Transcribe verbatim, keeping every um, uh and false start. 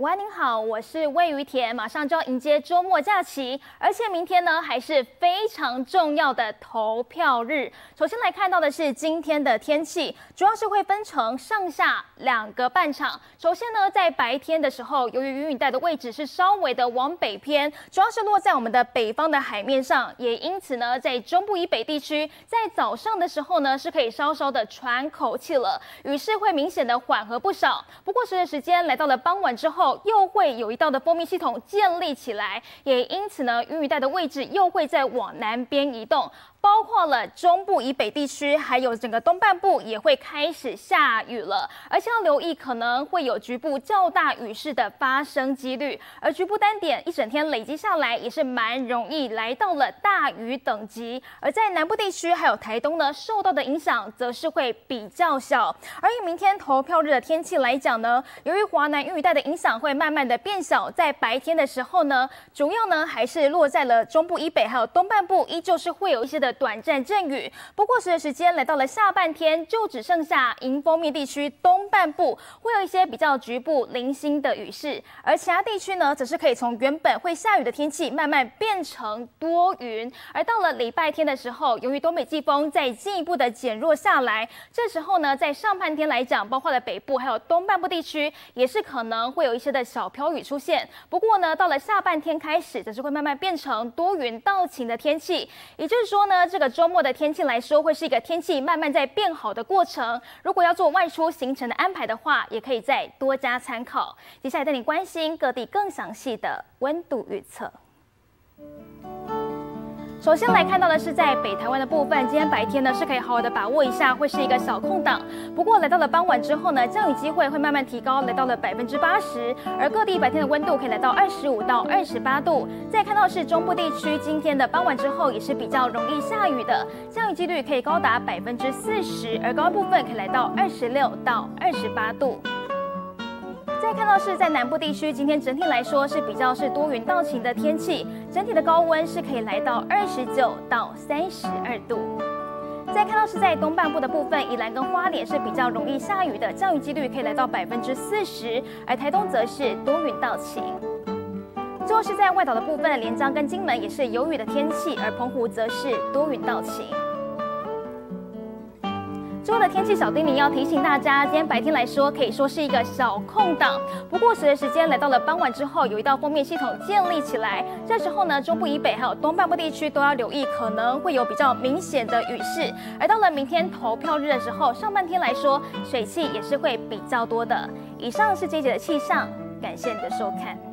午安，您好，我是魏于田，马上就要迎接周末假期，而且明天呢还是非常重要的投票日。首先来看到的是今天的天气，主要是会分成上下两个半场。首先呢，在白天的时候，由于云雨带的位置是稍微的往北偏，主要是落在我们的北方的海面上，也因此呢，在中部以北地区，在早上的时候呢，是可以稍稍的喘口气了，雨势会明显的缓和不少。不过随着时间来到了傍晚之后，又会有一道的锋面系统建立起来，也因此呢，云雨带的位置又会再往南边移动。包括了中部以北地区，还有整个东半部也会开始下雨了，而且要留意可能会有局部较大雨势的发生几率，而局部单点一整天累积下来也是蛮容易来到了大雨等级。而在南部地区还有台东呢，受到的影响则是会比较小。而以明天投票日的天气来讲呢，由于华南云雨带的影响会慢慢的变小，在白天的时候呢，主要呢还是落在了中部以北还有东半部，依旧是会有一些的短暂阵雨，不过随着时间来到了下半天，就只剩下迎风面地区东半部会有一些比较局部零星的雨势，而其他地区呢，则是可以从原本会下雨的天气慢慢变成多云。而到了礼拜天的时候，由于东北季风再进一步的减弱下来，这时候呢，在上半天来讲，包括了北部还有东半部地区，也是可能会有一些的小飘雨出现。不过呢，到了下半天开始，则是会慢慢变成多云到晴的天气，也就是说呢，这个周末的天气来说，会是一个天气慢慢在变好的过程。如果要做外出行程的安排的话，也可以再多加参考。接下来带你关心各地更详细的温度预测。首先来看到的是在北台湾的部分，今天白天呢是可以好好的把握一下，会是一个小空档。不过来到了傍晚之后呢，降雨机会会慢慢提高，来到了百分之八十，而各地白天的温度可以来到二十五到二十八度。再看到是中部地区，今天的傍晚之后也是比较容易下雨的，降雨几率可以高达百分之四十，而高部分可以来到二十六到二十八度。再看到是在南部地区，今天整体来说是比较是多云到晴的天气，整体的高温是可以来到二十九到三十二度。再看到是在东半部的部分，宜兰跟花莲是比较容易下雨的，降雨几率可以来到百分之四十，而台东则是多云到晴。最后是在外岛的部分，连江跟金门也是有雨的天气，而澎湖则是多云到晴。最后的天气小叮咛要提醒大家，今天白天来说可以说是一个小空档，不过随着时间来到了傍晚之后，有一道锋面系统建立起来，这时候呢，中部以北还有东半部地区都要留意，可能会有比较明显的雨势。而到了明天投票日的时候，上半天来说水汽也是会比较多的。以上是这一节的气象，感谢你的收看。